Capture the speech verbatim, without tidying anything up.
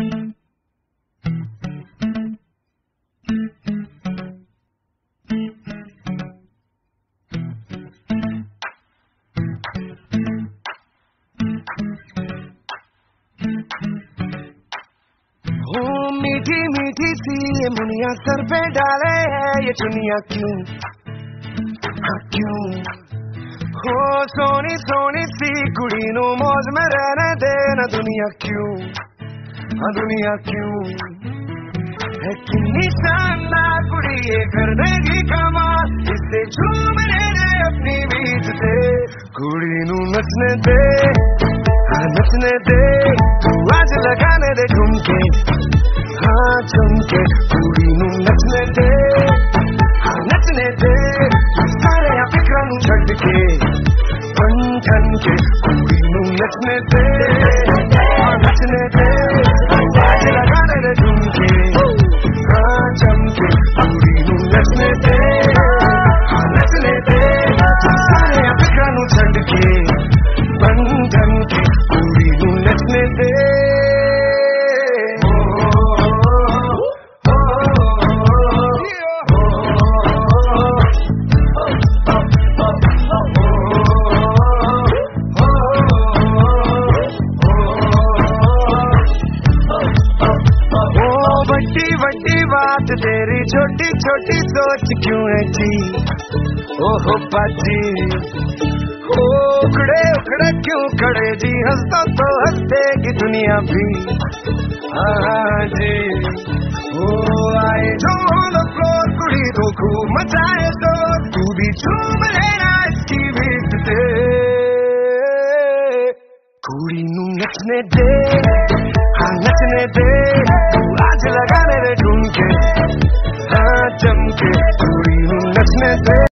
मीठी मीठी सी ये मुनिया सर पे डाले है ये दुनिया क्यों, हाँ क्यों? हो सोनी सोनी सी कुड़ी नो मौज में रहने देना दुनिया क्यों, हाँ दुनिया क्यों? है कितनी शानदार कुड़ी ये कर देगी कमाल, इससे झूमने दे अपनी बीच से कुड़ी नू नचने दे, हाँ नचने दे तू आज लगाने दे झुमके, हाँ झुमके कुड़ी नू नचने दे, हाँ नचने दे सारे फिक्रां नू छड्ड के बन ठन के कुड़ी नू नचने दे, हाँ नचने दे आज लगाने दे झुमके, हाँ झुमके कुड़ी नू नचने दे, हाँ नचने दे सारे फिक्रां नू छड्ड के बन ठन के कुड़ी नू नचने दे। बड़ी बड़ी बात तेरी छोटी छोटी सोच क्यों है जी, ओहो बाजी ओ उखड़े उखड़े क्यों खड़े जी, हंसता तो हंसते की दुनिया भी, हाँ जी ओ आए जो द फ्लोर कुड़ी तो खूब मचाए तो तू भी झूम लेना इसकी बीट से, कुड़ी नू नचने दे, हाँ नचने दे तू आज लगाने दे झुमके, हाँ चमके कुड़ी नू नचने दे।